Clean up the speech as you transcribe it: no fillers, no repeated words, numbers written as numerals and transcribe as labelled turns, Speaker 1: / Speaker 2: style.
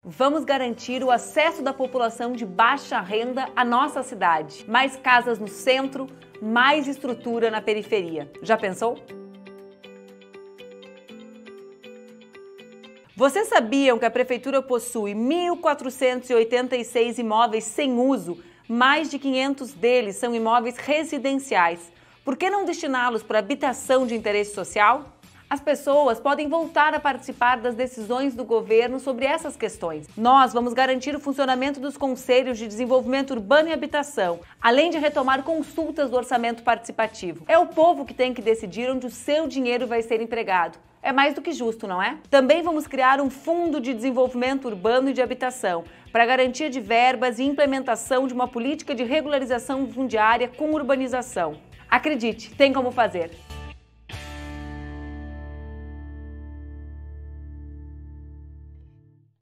Speaker 1: Vamos garantir o acesso da população de baixa renda à nossa cidade. Mais casas no centro, mais estrutura na periferia. Já pensou? Vocês sabiam que a Prefeitura possui 1.486 imóveis sem uso? Mais de 500 deles são imóveis residenciais. Por que não destiná-los para habitação de interesse social? As pessoas podem voltar a participar das decisões do governo sobre essas questões. Nós vamos garantir o funcionamento dos conselhos de desenvolvimento urbano e habitação, além de retomar consultas do orçamento participativo. É o povo que tem que decidir onde o seu dinheiro vai ser empregado. É mais do que justo, não é? Também vamos criar um fundo de desenvolvimento urbano e de habitação para garantia de verbas e implementação de uma política de regularização fundiária com urbanização. Acredite, tem como fazer!